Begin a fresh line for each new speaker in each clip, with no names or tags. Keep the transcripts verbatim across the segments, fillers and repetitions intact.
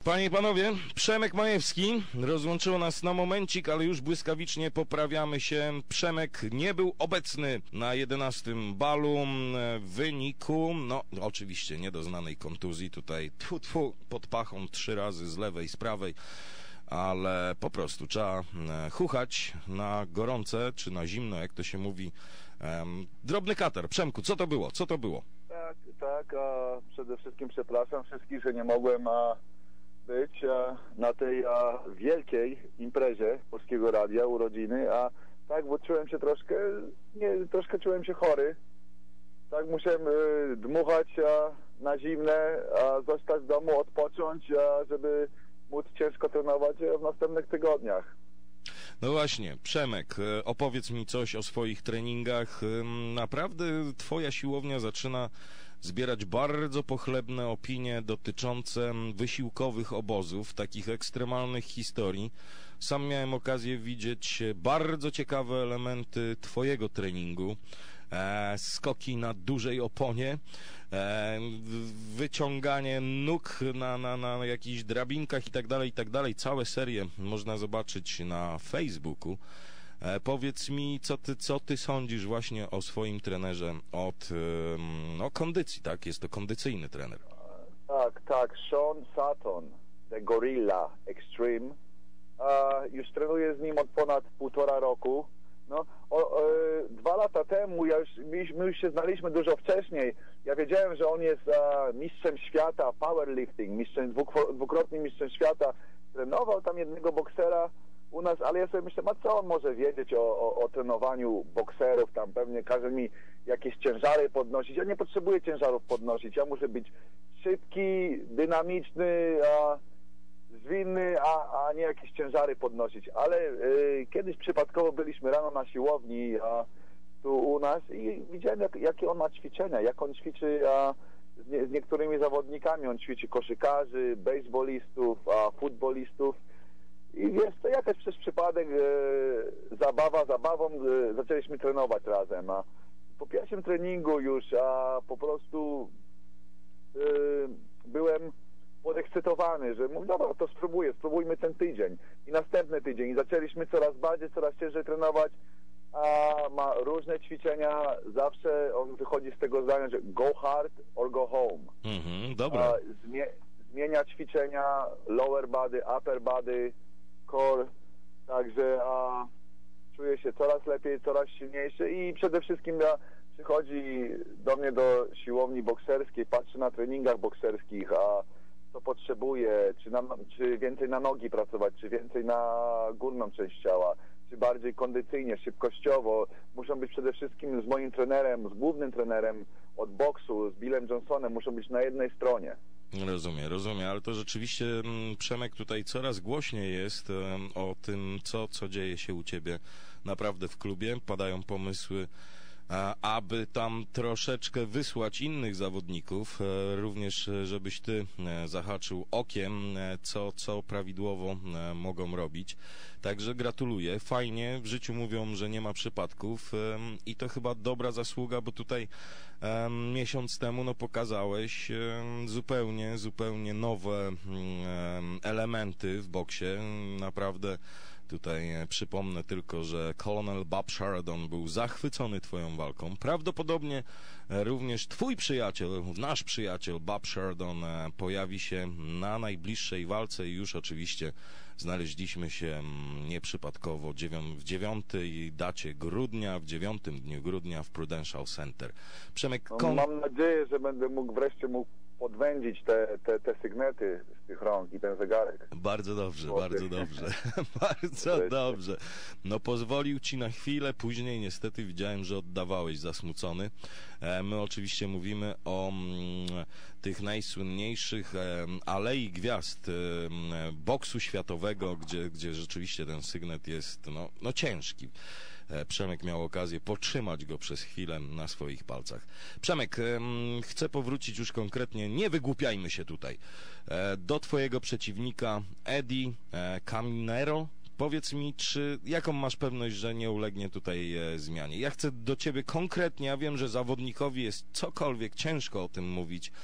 Panie i panowie, Przemek Majewski, rozłączyło nas na momencik, ale już błyskawicznie poprawiamy się. Przemek nie był obecny na jedenastym balu w wyniku, no oczywiście niedoznanej kontuzji, tutaj tfu, tfu, pod pachą trzy razy z lewej, z prawej, ale po prostu trzeba chuchać na gorące, czy na zimno, jak to się mówi. Drobny katar. Przemku, co to było? Co to było?
Tak, tak, a przede wszystkim przepraszam wszystkich, że nie mogłem a, być a, na tej a, wielkiej imprezie Polskiego Radia, urodziny, a tak, bo czułem się troszkę, nie, troszkę czułem się chory. Tak, musiałem y, dmuchać a, na zimne, a zostać w domu, odpocząć, a, żeby móc ciężko trenować w następnych tygodniach.
No właśnie, Przemek, opowiedz mi coś o swoich treningach. Naprawdę twoja siłownia zaczyna zbierać bardzo pochlebne opinie dotyczące wysiłkowych obozów, takich ekstremalnych historii. Sam miałem okazję widzieć bardzo ciekawe elementy twojego treningu. E, skoki na dużej oponie, e, wyciąganie nóg na, na, na jakichś drabinkach i tak dalej, i tak dalej. Całe serie można zobaczyć na Facebooku. E, powiedz mi, co ty, co ty sądzisz właśnie o swoim trenerze od e, no, kondycji, tak? Jest to kondycyjny trener.
Tak, tak, Sean Sutton, The Gorilla Extreme. E, już trenuję z nim od ponad półtora roku. No, o, o, dwa lata temu, ja już, my już się znaliśmy dużo wcześniej. Ja wiedziałem, że on jest a, mistrzem świata powerlifting, mistrzem, dwuk, dwukrotnym mistrzem świata. Trenował tam jednego boksera u nas, ale ja sobie myślę, a co on może wiedzieć o, o, o trenowaniu bokserów? Tam pewnie każe mi jakieś ciężary podnosić. Ja nie potrzebuję ciężarów podnosić. Ja muszę być szybki, dynamiczny, a zwinny, a, a nie jakieś ciężary podnosić. Ale y, kiedyś przypadkowo byliśmy rano na siłowni a, tu u nas i widziałem, jak, jakie on ma ćwiczenia, jak on ćwiczy a, z, nie, z niektórymi zawodnikami. On ćwiczy koszykarzy, bejsbolistów, a, futbolistów. I wiesz, to jakaś przez przypadek y, zabawa zabawą y, zaczęliśmy trenować razem. A po pierwszym treningu już a, po prostu y, byłem podekscytowany, że mówię, dobra, to spróbuję, spróbujmy ten tydzień i następny tydzień i zaczęliśmy coraz bardziej, coraz ciężej trenować, a ma różne ćwiczenia, zawsze on wychodzi z tego zdania, że go hard or go home.
Mhm, dobra.
A, zmie zmienia ćwiczenia, lower body, upper body, core, także a, czuję się coraz lepiej, coraz silniejszy i przede wszystkim ja, przychodzi do mnie do siłowni bokserskiej, patrzy na treningach bokserskich, a co potrzebuje, czy, na, czy więcej na nogi pracować, czy więcej na górną część ciała, czy bardziej kondycyjnie, szybkościowo. Muszą być przede wszystkim z moim trenerem, z głównym trenerem od boksu, z Billem Johnsonem, muszą być na jednej stronie.
Rozumiem, rozumiem, ale to rzeczywiście, Przemek, tutaj coraz głośniej jest o tym, co, co dzieje się u ciebie naprawdę w klubie. Padają pomysły, aby tam troszeczkę wysłać innych zawodników, również żebyś ty zahaczył okiem, co, co prawidłowo mogą robić. Także gratuluję. Fajnie, w życiu mówią, że nie ma przypadków i to chyba dobra zasługa, bo tutaj miesiąc temu no, pokazałeś zupełnie, zupełnie nowe elementy w boksie. Naprawdę tutaj przypomnę tylko, że Colonel Bob Sheridan był zachwycony twoją walką. Prawdopodobnie również twój przyjaciel, nasz przyjaciel Bob Sheridan pojawi się na najbliższej walce i już oczywiście znaleźliśmy się nieprzypadkowo w dziewiątej dacie grudnia, w dziewiątym dniu grudnia w Prudential Center. Przemek,
no, mam nadzieję, że będę mógł wreszcie mógł podwędzić te, te, te sygnety z tych rąk i ten zegarek.
Bardzo dobrze, bardzo dobrze. Bardzo dobrze. No pozwolił ci na chwilę, później niestety widziałem, że oddawałeś zasmucony. My oczywiście mówimy o mm, tych najsłynniejszych e, alei gwiazd e, boksu światowego, gdzie, gdzie rzeczywiście ten sygnet jest no, no ciężki. E, Przemek miał okazję potrzymać go przez chwilę na swoich palcach. Przemek, e, chcę powrócić już konkretnie, nie wygłupiajmy się tutaj, e, do twojego przeciwnika Eddie e, Caminero. Powiedz mi, czy jaką masz pewność, że nie ulegnie tutaj e, zmianie? Ja chcę do ciebie konkretnie, ja wiem, że zawodnikowi jest cokolwiek ciężko o tym mówić,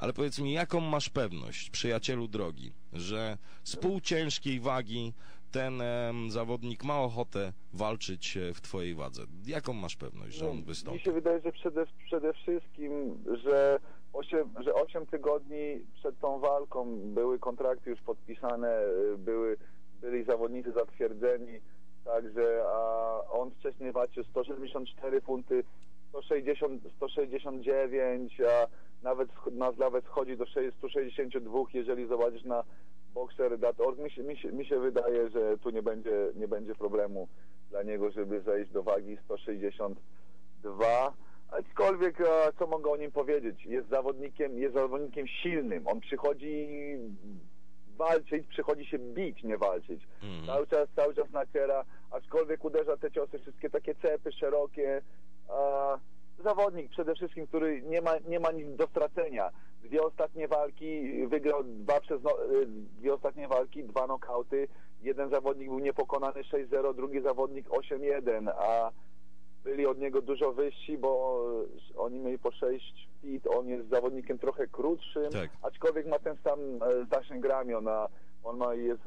ale powiedz mi, jaką masz pewność, przyjacielu drogi, że z półciężkiej wagi ten e, zawodnik ma ochotę walczyć w twojej wadze? Jaką masz pewność, że on wystąpi?
Mi się wydaje, że przede, przede wszystkim, że osiem, że osiem tygodni przed tą walką były kontrakty już podpisane, były, byli zawodnicy zatwierdzeni, także a on wcześniej walczył sto siedemdziesiąt cztery funty, sto sześćdziesiąt, sto sześćdziesiąt dziewięć, a nawet, nawet schodzi do stu sześćdziesięciu dwóch, jeżeli zobaczysz na boxer kropka org. Mi się, mi, się, mi się wydaje, że tu nie będzie, nie będzie problemu dla niego, żeby zejść do wagi sto sześćdziesiąt dwa. Aczkolwiek, co mogę o nim powiedzieć? Jest zawodnikiem, jest zawodnikiem silnym. On przychodzi walczyć, przychodzi się bić, nie walczyć. Mm. Cały czas, cały czas naciera, aczkolwiek uderza te ciosy, wszystkie takie cepy szerokie. A zawodnik przede wszystkim, który nie ma, nie ma nic do stracenia. Dwie ostatnie walki wygrał dwa przez no, dwie ostatnie walki, dwa nokauty. Jeden zawodnik był niepokonany sześć zero, drugi zawodnik osiem jeden, a byli od niego dużo wyżsi, bo oni mieli po sześć fit, on jest zawodnikiem trochę krótszym, tak. Aczkolwiek ma ten sam zasięg ramion, a on ma jest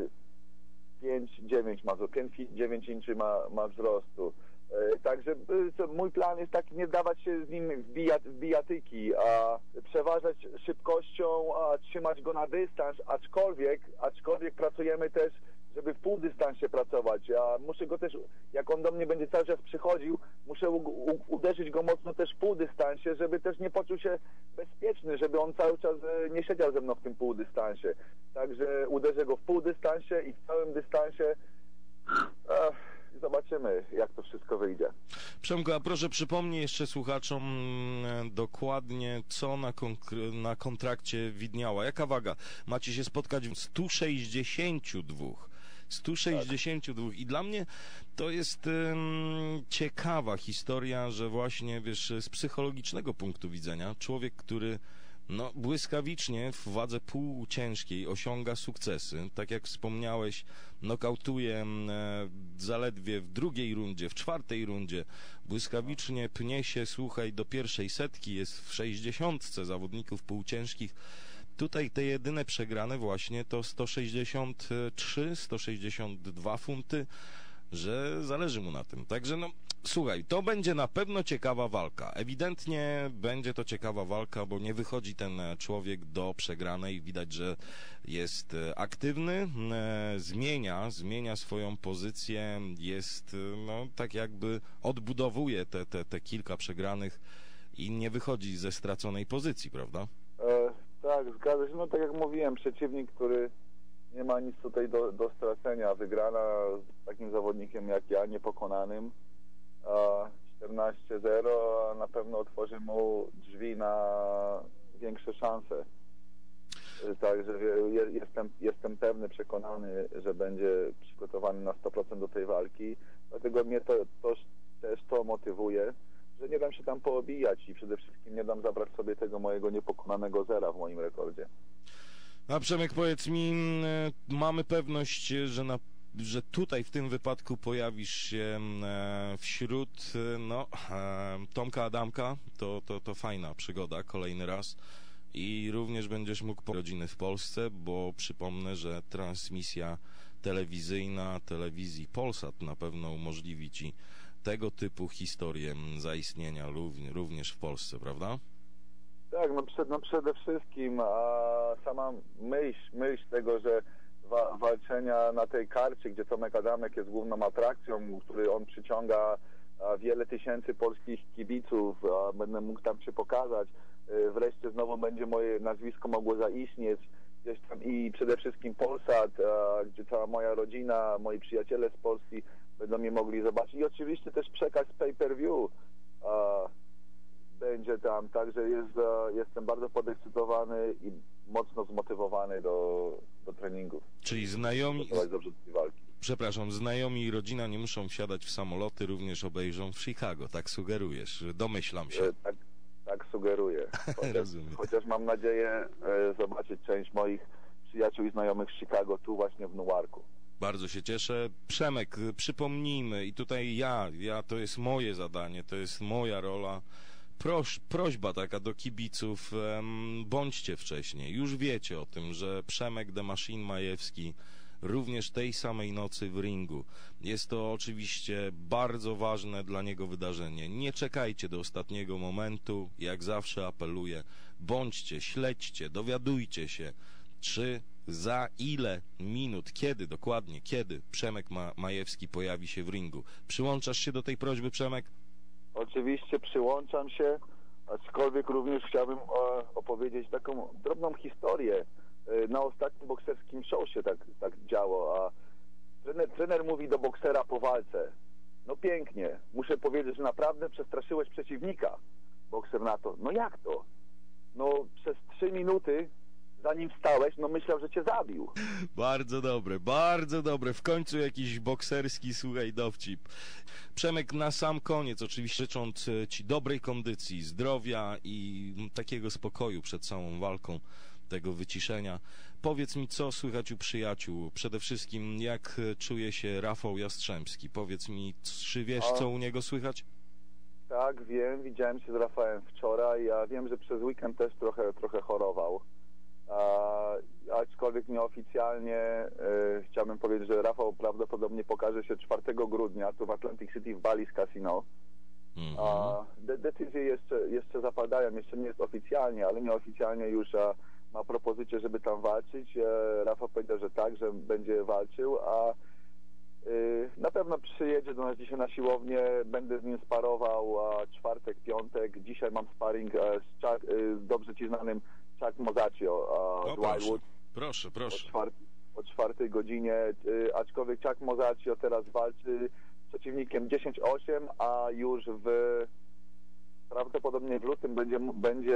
pięć dziewięć ma, pięć dziewięć inczy ma, ma wzrostu. Także mój plan jest taki, nie dawać się z nim w, bijat, w bijatyki, a przeważać szybkością, a trzymać go na dystans, aczkolwiek, aczkolwiek pracujemy też, żeby w półdystansie pracować. Ja muszę go też, jak on do mnie będzie cały czas przychodził, muszę u, u, uderzyć go mocno też w półdystansie, żeby też nie poczuł się bezpieczny, żeby on cały czas nie siedział ze mną w tym półdystansie. Także uderzę go w półdystansie i w całym dystansie. Ech. Zobaczymy, jak to wszystko wyjdzie.
Przemku, a proszę przypomnij jeszcze słuchaczom dokładnie, co na, na kontrakcie widniała. Jaka waga? Macie się spotkać w stu sześćdziesięciu dwóch. stu sześćdziesięciu dwóch. I dla mnie to jest um, ciekawa historia, że właśnie, wiesz, z psychologicznego punktu widzenia człowiek, który no, błyskawicznie w wadze półciężkiej osiąga sukcesy. Tak jak wspomniałeś, nokautuje e, zaledwie w drugiej rundzie, w czwartej rundzie. Błyskawicznie pnie się, słuchaj, do pierwszej setki, jest w sześćdziesiątce zawodników półciężkich. Tutaj te jedyne przegrane właśnie to sto sześćdziesiąt trzy, sto sześćdziesiąt dwa funty, że zależy mu na tym. Także no, słuchaj, to będzie na pewno ciekawa walka. Ewidentnie będzie to ciekawa walka, bo nie wychodzi ten człowiek do przegranej. Widać, że jest aktywny, e, zmienia, zmienia swoją pozycję, jest, no, tak jakby odbudowuje te, te, te kilka przegranych i nie wychodzi ze straconej pozycji, prawda?
E, tak, zgadza się. No tak jak mówiłem, przeciwnik, który nie ma nic tutaj do, do stracenia. Wygrana z takim zawodnikiem jak ja, niepokonanym, czternaście zero, na pewno otworzy mu drzwi na większe szanse. Także jestem, jestem pewny, przekonany, że będzie przygotowany na sto procent do tej walki. Dlatego mnie to, to też to motywuje, że nie dam się tam poobijać i przede wszystkim nie dam zabrać sobie tego mojego niepokonanego zera w moim rekordzie.
A Przemek, powiedz mi, mamy pewność, że, na, że tutaj w tym wypadku pojawisz się wśród no, Tomka Adamka, to, to, to fajna przygoda, kolejny raz. I również będziesz mógł po rodziny w Polsce, bo przypomnę, że transmisja telewizyjna telewizji Polsat na pewno umożliwi ci tego typu historię zaistnienia również w Polsce, prawda?
Tak, no, przed, no przede wszystkim a sama myśl, myśl tego, że wa walczenia na tej karcie, gdzie Tomek Adamek jest główną atrakcją, który on przyciąga a, wiele tysięcy polskich kibiców, a będę mógł tam się pokazać, e, wreszcie znowu będzie moje nazwisko mogło zaistnieć gdzieś tam i przede wszystkim Polsat, a, gdzie cała moja rodzina, moi przyjaciele z Polski będą mnie mogli zobaczyć i oczywiście też przekaz pay-per-view a, będzie tam, także jest, jestem bardzo podekscytowany i mocno zmotywowany do, do treningów.
Czyli znajomi...
Dobrze do tej walki.
Przepraszam, znajomi i rodzina nie muszą wsiadać w samoloty, również obejrzą w Chicago, tak sugerujesz, domyślam się.
E, tak, tak sugeruję. Chociaż, chociaż mam nadzieję e, zobaczyć część moich przyjaciół i znajomych z Chicago tu właśnie w Newarku.
Bardzo się cieszę. Przemek, przypomnijmy i tutaj ja, ja to jest moje zadanie, to jest moja rola. proś, prośba taka do kibiców, em, bądźcie wcześniej. Już wiecie o tym, że Przemek The Machine Majewski również tej samej nocy w ringu. Jest to oczywiście bardzo ważne dla niego wydarzenie. Nie czekajcie do ostatniego momentu. Jak zawsze apeluję, bądźcie, śledźcie, dowiadujcie się, czy za ile minut, kiedy dokładnie, kiedy Przemek Ma Majewski pojawi się w ringu. Przyłączasz się do tej prośby, Przemek?
Oczywiście przyłączam się, aczkolwiek również chciałbym e, opowiedzieć taką drobną historię. E, na ostatnim bokserskim show się tak, tak działo, a trener, trener mówi do boksera po walce: no pięknie, muszę powiedzieć, że naprawdę przestraszyłeś przeciwnika. Bokser na to: no jak to? No przez trzy minuty zanim wstałeś, no myślał, że cię zabił.
Bardzo dobre, bardzo dobre. W końcu jakiś bokserski, słuchaj, dowcip. Przemek, na sam koniec, oczywiście życząc ci dobrej kondycji, zdrowia i takiego spokoju przed całą walką, tego wyciszenia. Powiedz mi, co słychać u przyjaciół? Przede wszystkim, jak czuje się Rafał Jastrzębski? Powiedz mi, czy wiesz, co u niego słychać?
Tak, wiem, widziałem się z Rafałem wczoraj. Ja wiem, że przez weekend też trochę, trochę chorował. A, aczkolwiek nieoficjalnie e, chciałbym powiedzieć, że Rafał prawdopodobnie pokaże się czwartego grudnia tu w Atlantic City w Bally's Casino. Mm-hmm. A, de decyzje jeszcze, jeszcze zapadają, jeszcze nie jest oficjalnie, ale nieoficjalnie już a, ma propozycję, żeby tam walczyć. E, Rafał powiedział, że tak, że będzie walczył, a e, na pewno przyjedzie do nas dzisiaj na siłownię, będę z nim sparował a, czwartek, piątek. Dzisiaj mam sparring a, z, Chuck, e, z dobrze ci znanym Chuck Mozaccio
z Wildwood. Proszę, proszę.
O, czwart o czwartej godzinie, y, aczkolwiek Chuck Mozaccio teraz walczy z przeciwnikiem dziesięć osiem, a już w prawdopodobnie w lutym będzie, będzie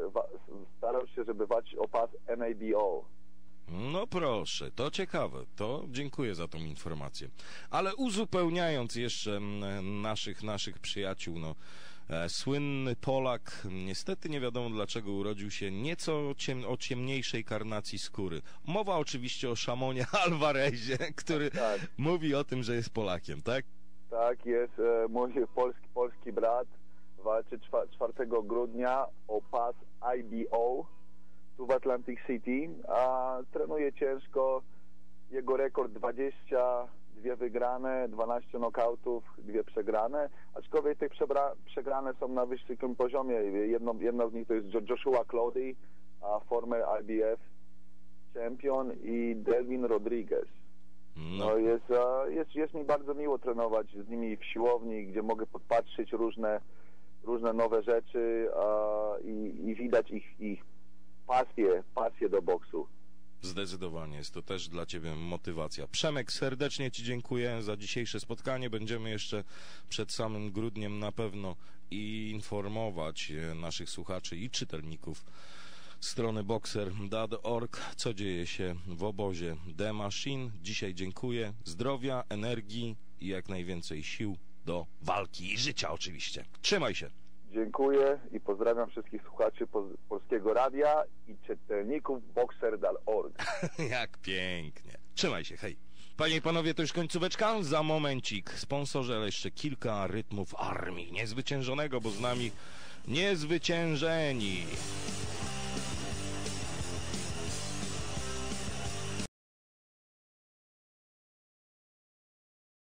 starał się, żeby walczyć o pas N A B O.
No proszę, to ciekawe, to dziękuję za tą informację. Ale uzupełniając jeszcze naszych, naszych przyjaciół, no, e, słynny Polak, niestety nie wiadomo dlaczego urodził się nieco ciem, o ciemniejszej karnacji skóry. Mowa oczywiście o Szamonie Alvarezie, który tak mówi o tym, że jest Polakiem, tak?
Tak, jest e, mój polski, polski brat, walczy czwartego grudnia o pas I B O tu w Atlantic City, a trenuje ciężko. Jego rekord dwadzieścia dwie wygrane, dwanaście nokautów, dwie przegrane, aczkolwiek te przegrane są na wysokim poziomie. Jedno, jedna z nich to jest Joshua Clody, a former I B F champion, i Delvin Rodriguez. No, no jest, jest, jest mi bardzo miło trenować z nimi w siłowni, gdzie mogę podpatrzeć różne, różne nowe rzeczy a, i, i widać ich, ich pasję, pasję do boksu.
Zdecydowanie jest to też dla Ciebie motywacja. Przemek, serdecznie Ci dziękuję za dzisiejsze spotkanie. Będziemy jeszcze przed samym grudniem na pewno informować naszych słuchaczy i czytelników strony boxer kropka org, co dzieje się w obozie The Machine. Dzisiaj dziękuję. Zdrowia, energii i jak najwięcej sił do walki i życia oczywiście. Trzymaj się.
Dziękuję i pozdrawiam wszystkich słuchaczy Polskiego Radia i czytelników boxer kropka org.
Jak pięknie. Trzymaj się, hej. Panie i panowie, to już końcóweczka. Za momencik sponsorzy, ale jeszcze kilka rytmów armii niezwyciężonego, bo z nami niezwyciężeni.